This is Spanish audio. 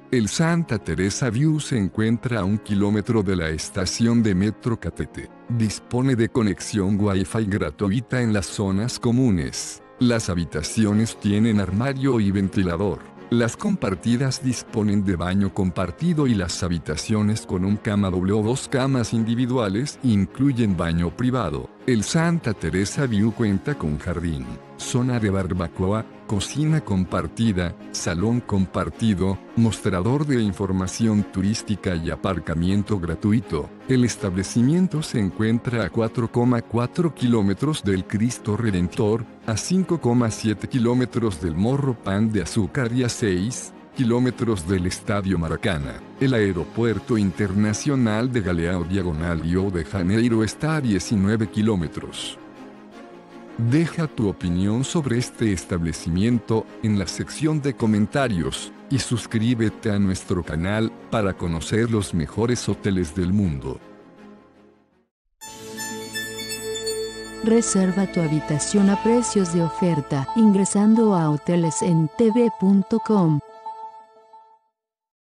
El Santa Teresa View se encuentra a 1 kilómetro de la estación de Metro Catete. Dispone de conexión Wi-Fi gratuita en las zonas comunes. Las habitaciones tienen armario y ventilador. Las compartidas disponen de baño compartido y las habitaciones con un cama doble o 2 camas individuales incluyen baño privado. El Santa Teresa View cuenta con jardín, zona de barbacoa, cocina compartida, salón compartido, mostrador de información turística y aparcamiento gratuito. El establecimiento se encuentra a 4,4 kilómetros del Cristo Redentor, a 5,7 kilómetros del Morro Pan de Azúcar y a 6 kilómetros del Estadio Maracanã. El Aeropuerto Internacional de Galeão Diagonal Rio de Janeiro está a 19 kilómetros. Deja tu opinión sobre este establecimiento en la sección de comentarios, y suscríbete a nuestro canal para conocer los mejores hoteles del mundo. Reserva tu habitación a precios de oferta ingresando a hotelesentv.com.